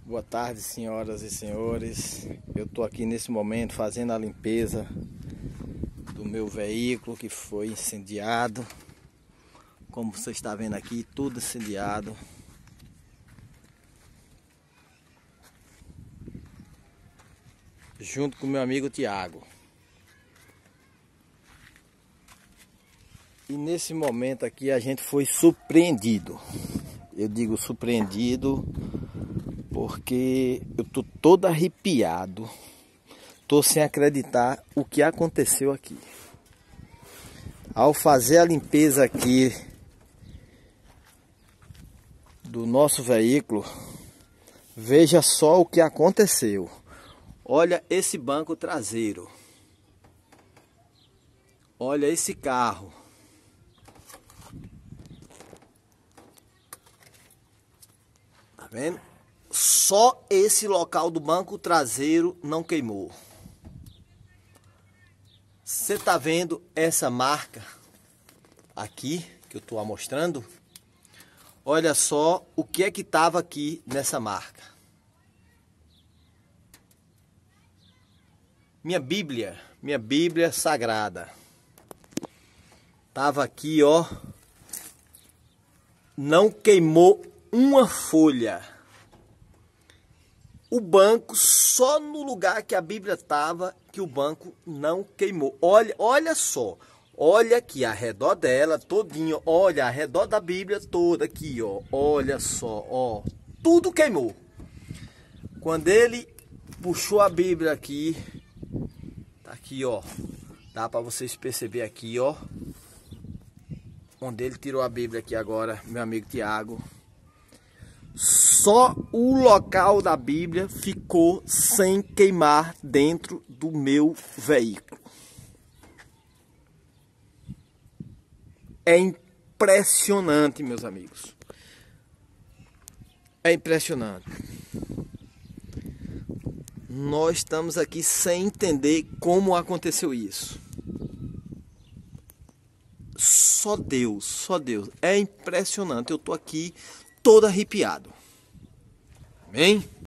Boa tarde, senhoras e senhores. Eu estou aqui nesse momento fazendo a limpeza do meu veículo que foi incendiado. Como você está vendo aqui, tudo incendiado. Junto com meu amigo Tiago. E nesse momento aqui a gente foi surpreendido. Eu digo surpreendido porque eu tô todo arrepiado. Tô sem acreditar o que aconteceu aqui. Ao fazer a limpeza aqui do nosso veículo, veja só o que aconteceu. Olha esse banco traseiro. Olha esse carro. Tá vendo? Só esse local do banco traseiro não queimou. Você tá vendo essa marca aqui que eu tô mostrando? Olha só o que é que tava aqui nessa marca. Minha Bíblia sagrada. Tava aqui, ó. Não queimou uma folha. O banco, só no lugar que a Bíblia estava, que o banco não queimou. Olha só. Olha aqui, ao redor dela, todinho. Olha, ao redor da Bíblia toda aqui, ó. Olha só, ó. Tudo queimou. Quando ele puxou a Bíblia aqui, tá aqui, ó. Dá para vocês perceber aqui, ó. Onde ele tirou a Bíblia aqui agora, meu amigo Tiago. Só o local da Bíblia ficou sem queimar dentro do meu veículo. É impressionante, meus amigos. É impressionante. Nós estamos aqui sem entender como aconteceu isso. Só Deus, só Deus. É impressionante. Eu tô aqui todo arrepiado. Amém?